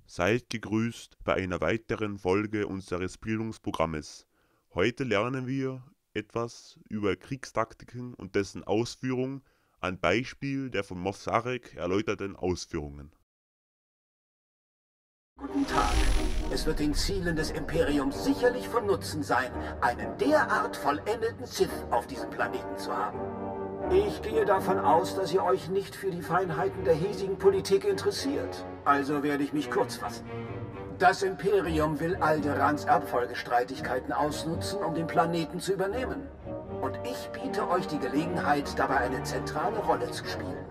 Seid gegrüßt bei einer weiteren Folge unseres Bildungsprogrammes. Heute lernen wir etwas über Kriegstaktiken und dessen Ausführung an Beispiel der von Mossarek erläuterten Ausführungen. Guten Tag. Es wird den Zielen des Imperiums sicherlich von Nutzen sein, einen derart vollendeten Sith auf diesem Planeten zu haben. Ich gehe davon aus, dass ihr euch nicht für die Feinheiten der hiesigen Politik interessiert. Also werde ich mich kurz fassen. Das Imperium will Alderans Erbfolgestreitigkeiten ausnutzen, um den Planeten zu übernehmen. Und ich biete euch die Gelegenheit, dabei eine zentrale Rolle zu spielen.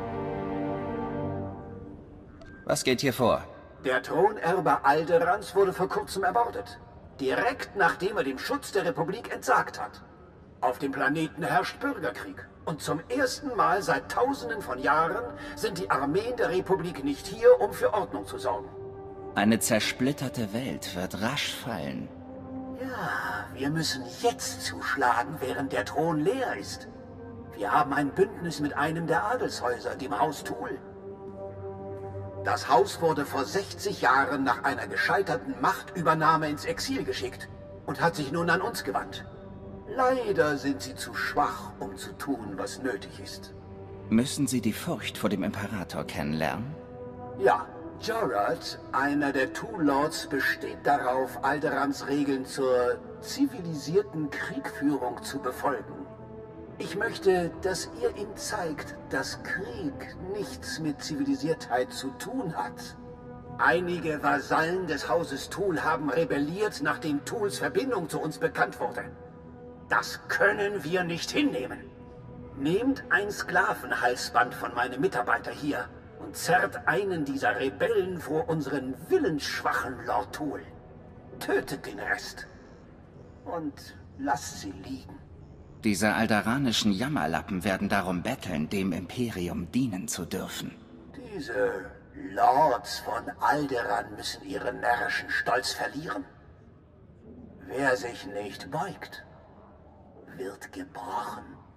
Was geht hier vor? Der Thronerbe Alderans wurde vor kurzem ermordet. Direkt nachdem er dem Schutz der Republik entsagt hat. Auf dem Planeten herrscht Bürgerkrieg. Und zum ersten Mal seit Tausenden von Jahren sind die Armeen der Republik nicht hier, um für Ordnung zu sorgen. Eine zersplitterte Welt wird rasch fallen. Ja, wir müssen jetzt zuschlagen, während der Thron leer ist. Wir haben ein Bündnis mit einem der Adelshäuser, dem Haus Thul. Das Haus wurde vor 60 Jahren nach einer gescheiterten Machtübernahme ins Exil geschickt und hat sich nun an uns gewandt. Leider sind sie zu schwach, um zu tun, was nötig ist. Müssen Sie die Furcht vor dem Imperator kennenlernen? Ja, Jorad, einer der Thul-Lords, besteht darauf, Alderans Regeln zur zivilisierten Kriegführung zu befolgen. Ich möchte, dass ihr ihm zeigt, dass Krieg nichts mit Zivilisiertheit zu tun hat. Einige Vasallen des Hauses Thul haben rebelliert, nachdem Thuls Verbindung zu uns bekannt wurde. Das können wir nicht hinnehmen. Nehmt ein Sklavenhalsband von meinem Mitarbeiter hier und zerrt einen dieser Rebellen vor unseren willensschwachen Lord Thul. Tötet den Rest und lasst sie liegen. Diese alderanischen Jammerlappen werden darum betteln, dem Imperium dienen zu dürfen. Diese Lords von Alderan müssen ihren närrischen Stolz verlieren. Wer sich nicht beugt, wird gebrochen.